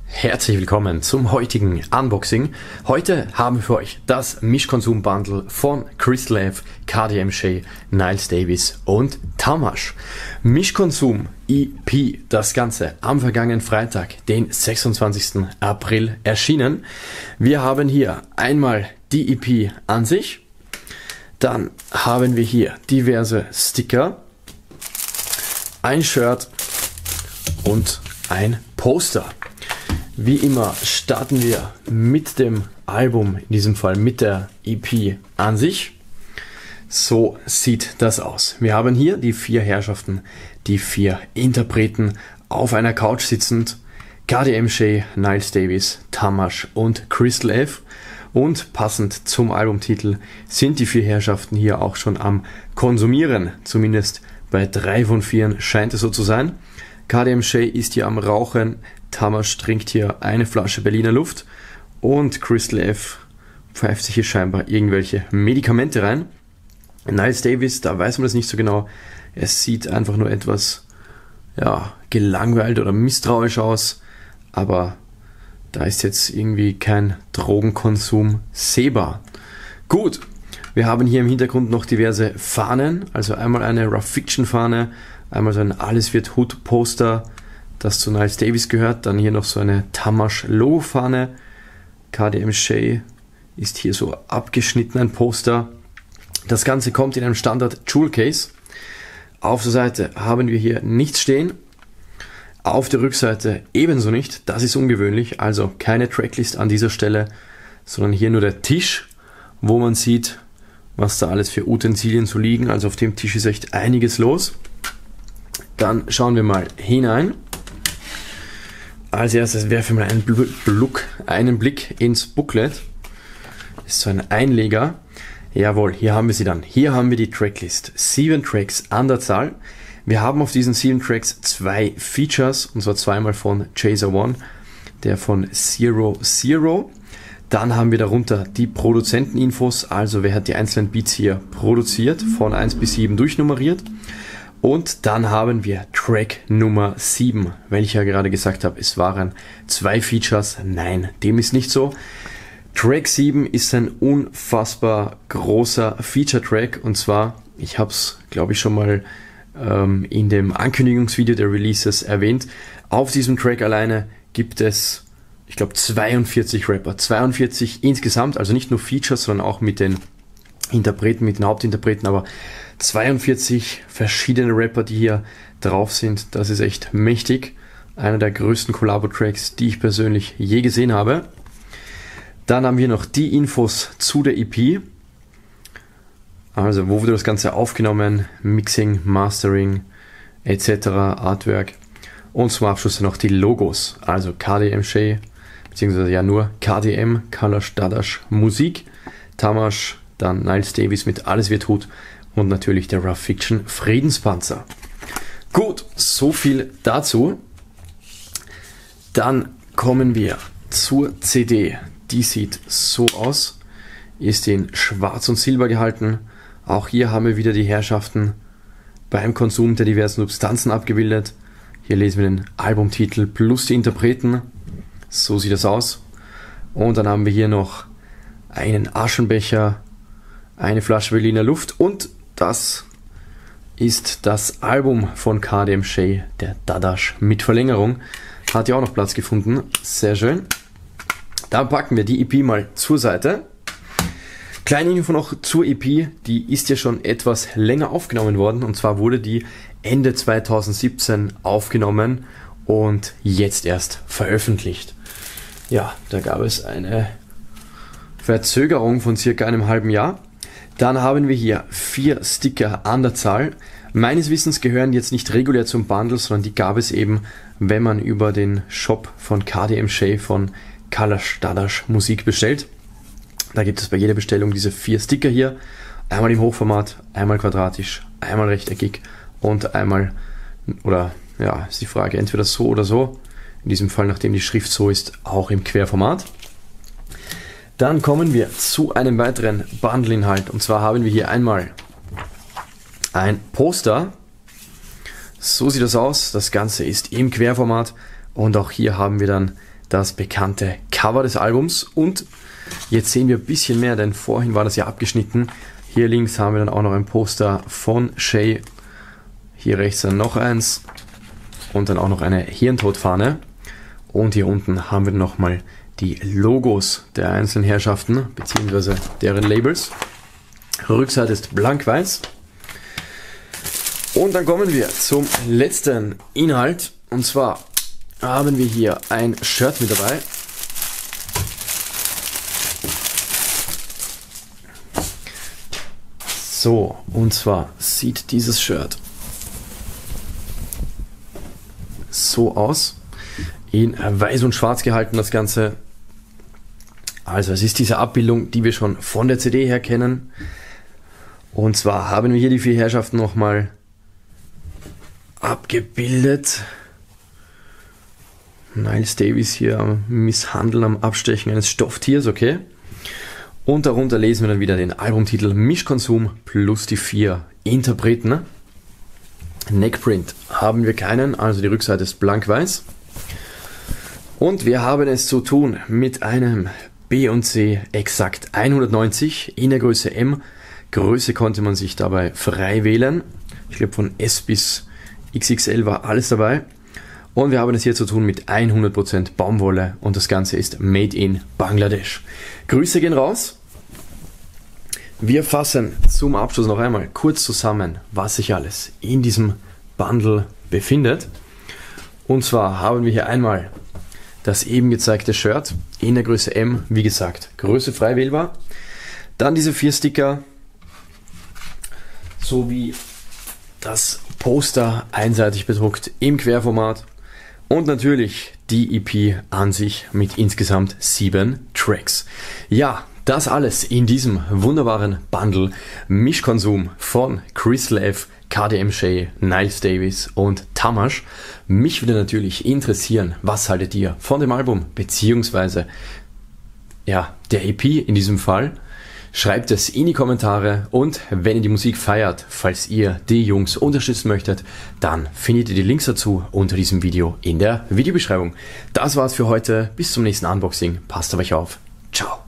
Herzlich willkommen zum heutigen Unboxing. Heute haben wir für euch das Mischkonsum-Bundle von Crystal F, KDM Shay, Niles Davis und Tamash. Mischkonsum EP, das Ganze am vergangenen Freitag, den 26. April erschienen. Wir haben hier einmal die EP an sich, dann haben wir hier diverse Sticker, ein Shirt und ein Poster. Wie immer starten wir mit dem Album, in diesem Fall mit der EP an sich. So sieht das aus. Wir haben hier die 4 Herrschaften, die 4 Interpreten auf einer Couch sitzend. KDM Shay, Niles Davis, Tamash und Crystal F. Und passend zum Albumtitel sind die 4 Herrschaften hier auch schon am Konsumieren. Zumindest bei 3 von 4 scheint es so zu sein. KDM Shay ist hier am Rauchen, Tamash trinkt hier eine Flasche Berliner Luft und Crystal F pfeift sich hier scheinbar irgendwelche Medikamente rein. Niles Davis, da weiß man das nicht so genau. Er sieht einfach nur etwas gelangweilt oder misstrauisch aus, aber da ist jetzt irgendwie kein Drogenkonsum sehbar. Gut, wir haben hier im Hintergrund noch diverse Fahnen, also einmal eine Rough Fiction Fahne, einmal so ein Alles wird Hood Poster, das zu Niles Davis gehört, dann hier noch so eine Tamash Logo Fahne, KDM Shay ist hier so abgeschnitten, ein Poster. Das Ganze kommt in einem Standard Jewel Case. Auf der Seite haben wir hier nichts stehen, auf der Rückseite ebenso nicht, das ist ungewöhnlich, also keine Tracklist an dieser Stelle, sondern hier nur der Tisch, wo man sieht, was da alles für Utensilien so liegen, also auf dem Tisch ist echt einiges los. Dann schauen wir mal hinein. Als erstes werfen wir einen Blick ins Booklet. Das ist so ein Einleger. Jawohl, hier haben wir sie dann. Hier haben wir die Tracklist. 7 Tracks an der Zahl. Wir haben auf diesen 7 Tracks 2 Features, und zwar zweimal von Chaser One, der von Zero Zero. Dann haben wir darunter die Produzenteninfos, also wer hat die einzelnen Beats hier produziert, von 1 bis 7 durchnummeriert. Und dann haben wir Track Nummer 7, weil ich ja gerade gesagt habe, es waren 2 Features. Nein, dem ist nicht so. Track 7 ist ein unfassbar großer Feature-Track, und zwar, ich habe es glaube ich schon mal in dem Ankündigungsvideo der Releases erwähnt, auf diesem Track alleine gibt es, ich glaube, 42 Rapper, 42 insgesamt, also nicht nur Features, sondern auch mit den Interpreten, mit den Hauptinterpreten, aber 42 verschiedene Rapper, die hier drauf sind. Das ist echt mächtig. Einer der größten Collabo-Tracks, die ich persönlich je gesehen habe. Dann haben wir noch die Infos zu der EP. Also wo wurde das Ganze aufgenommen, Mixing, Mastering etc., Artwork. Und zum Abschluss noch die Logos. Also KDM Shay, beziehungsweise ja nur KDM, Kalash Dadash Musik, Tamash, dann Niles Davis mit Alles wird Hut und natürlich der Rough Fiction Friedenspanzer. Gut, so viel dazu. Dann kommen wir zur CD. Die sieht so aus, ist in Schwarz und Silber gehalten. Auch hier haben wir wieder die Herrschaften beim Konsum der diversen Substanzen abgebildet. Hier lesen wir den Albumtitel plus die Interpreten. So sieht das aus. Und dann haben wir hier noch einen Aschenbecher, eine Flasche Berliner Luft, und das ist das Album von KDM Shay, der Dadash mit Verlängerung. Hat ja auch noch Platz gefunden. Sehr schön. Dann packen wir die EP mal zur Seite. Kleine Info noch zur EP, die ist ja schon etwas länger aufgenommen worden, und zwar wurde die Ende 2017 aufgenommen und jetzt erst veröffentlicht. Ja, da gab es eine Verzögerung von circa einem halben Jahr. Dann haben wir hier 4 Sticker an der Zahl. Meines Wissens gehören jetzt nicht regulär zum Bundle, sondern die gab es eben, wenn man über den Shop von KDM Shay von Kalash Dadash Musik bestellt. Da gibt es bei jeder Bestellung diese 4 Sticker hier. Einmal im Hochformat, einmal quadratisch, einmal rechteckig und einmal, oder ja, ist die Frage, entweder so oder so. In diesem Fall, nachdem die Schrift so ist, auch im Querformat. Dann kommen wir zu einem weiteren Bundle-Inhalt, und zwar haben wir hier einmal ein Poster. So sieht das aus. Das Ganze ist im Querformat, und auch hier haben wir dann das bekannte Cover des Albums. Und jetzt sehen wir ein bisschen mehr, denn vorhin war das ja abgeschnitten. Hier links haben wir dann auch noch ein Poster von Shay. Hier rechts dann noch eins. Und dann auch noch eine Hirntodfahne. Und hier unten haben wir nochmal die Logos der einzelnen Herrschaften, beziehungsweise deren Labels. Rückseite ist blank-weiß. Und dann kommen wir zum letzten Inhalt. Und zwar haben wir hier ein Shirt mit dabei. So, und zwar sieht dieses Shirt so aus. In weiß und schwarz gehalten das Ganze. Also es ist diese Abbildung, die wir schon von der CD her kennen. Und zwar haben wir hier die 4 Herrschaften nochmal abgebildet. Miles Davis hier am Misshandeln, am Abstechen eines Stofftiers, okay. Und darunter lesen wir dann wieder den Albumtitel Mischkonsum plus die 4 Interpreten. Neckprint haben wir keinen, also die Rückseite ist blank-weiß. Und wir haben es zu tun mit einem B&C Exakt 190 in der Größe M. Größe konnte man sich dabei frei wählen. Ich glaube von S bis XXL war alles dabei. Und wir haben es hier zu tun mit 100% Baumwolle und das Ganze ist Made in Bangladesch. Grüße gehen raus. Wir fassen zum Abschluss noch einmal kurz zusammen, was sich alles in diesem Bundle befindet. Und zwar haben wir hier einmal das eben gezeigte Shirt in der Größe M, wie gesagt, Größe frei wählbar. Dann diese 4 Sticker sowie das Poster einseitig bedruckt im Querformat und natürlich die EP an sich mit insgesamt 7 Tracks. Ja, das alles in diesem wunderbaren Bundle Mischkonsum von Crystal F, KDM Shay, Niles Davis und Tamash. Mich würde natürlich interessieren, was haltet ihr von dem Album, beziehungsweise ja, der EP in diesem Fall. Schreibt es in die Kommentare und wenn ihr die Musik feiert, falls ihr die Jungs unterstützen möchtet, dann findet ihr die Links dazu unter diesem Video in der Videobeschreibung. Das war's für heute, bis zum nächsten Unboxing, passt auf euch auf, ciao.